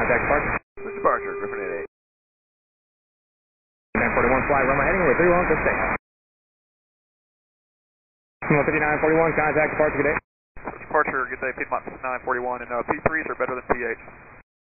Contact departure. This is departure, Griffin 88. 941 fly, runway heading, we're 31, good stay. 5941, contact departure, good day. Departure, good day, Piedmont 941, and P3s are better than PH.